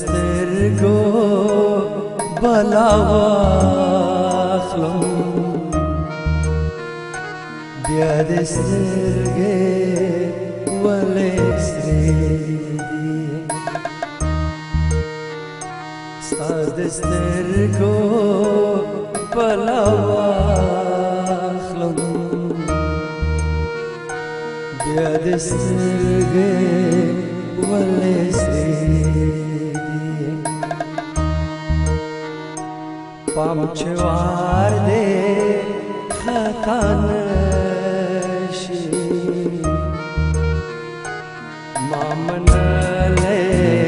سترګو بلا واخلم بیا د سترګې ولې سرې دي ستا د سترګو بلا واخلم بیا د سترګې ولې سرې دي پام چې وار دې خطا نشي ما منلې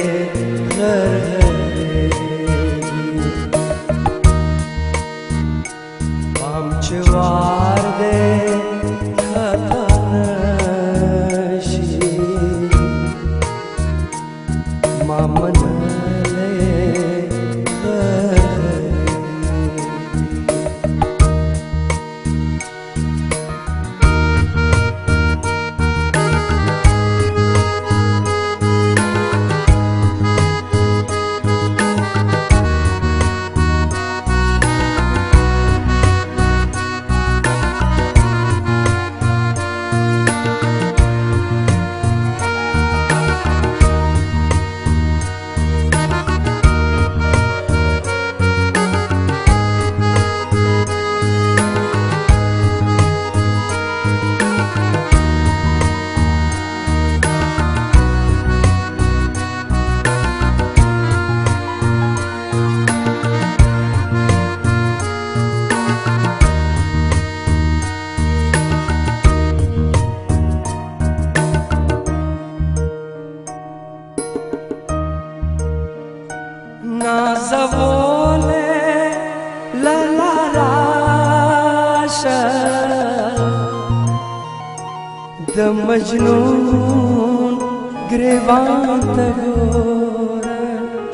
غرغرې پام چې وار دې خطا نشي ما منلې نازوله لالا راشه د مجنون گریوان ته ګوره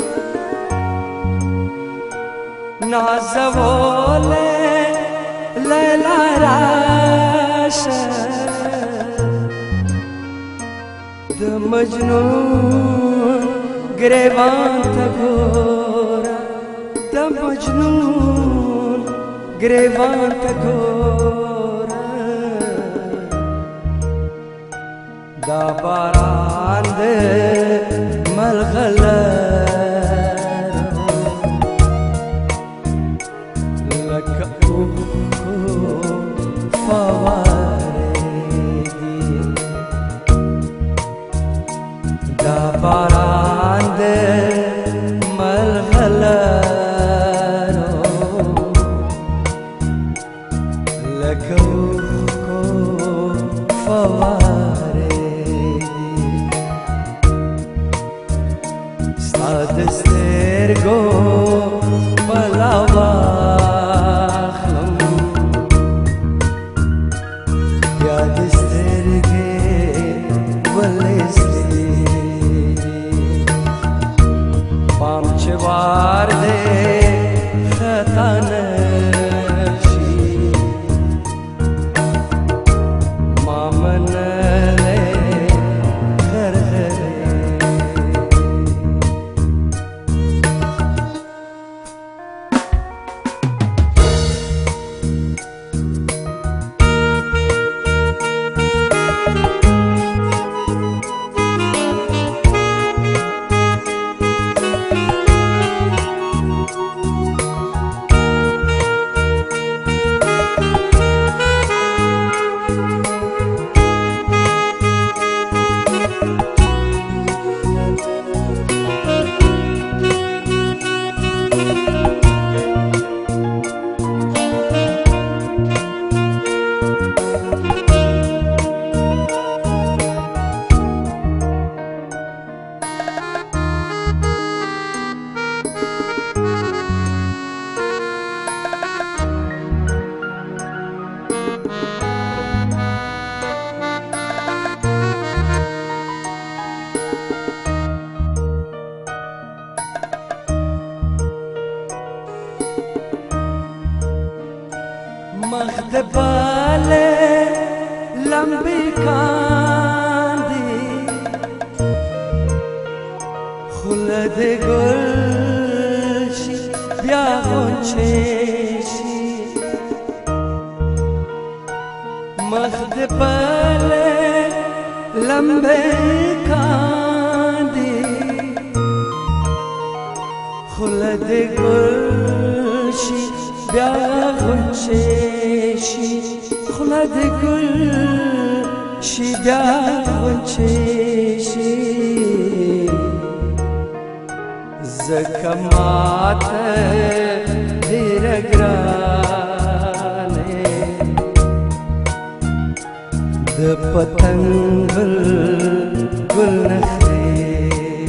نازوله لالا راشه د مجنون گریوان ته ګوره د مجنون گریوان ته ګوره دا باران د ملغلرو لکه اوښکو فوارېږي دا باران د ملغلرو لکه اوښکو فوارېږي ستا د سترګو بلا واخلم بیا د سترګې ولې پام چې وار دې خطا نشي ما منلې غرغرې مغدباله لمبي كاندي خل خوله د ګل شي بیا غونچې شي مخ د پله لمبه کاندي خوله د ګل شي بیا غونچې شي خوله د ګل شي بیا غونچې شي زکه ماته ډېره ګرانې د پتنګ ګل نخرې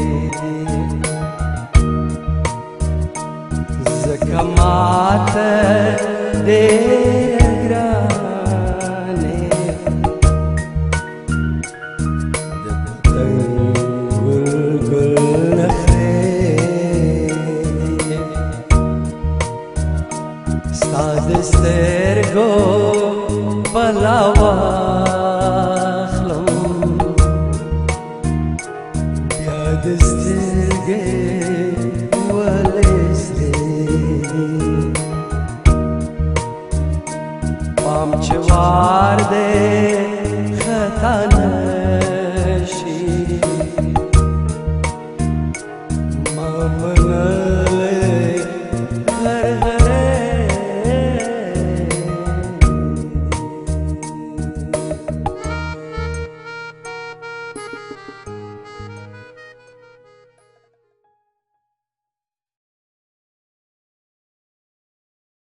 زکه ماته ډېره ګرانې د پتنګ ګل نخرې ستا د سترګو بلا واخلم بیا د سترګې ولې سرې پام چې وار دی خطا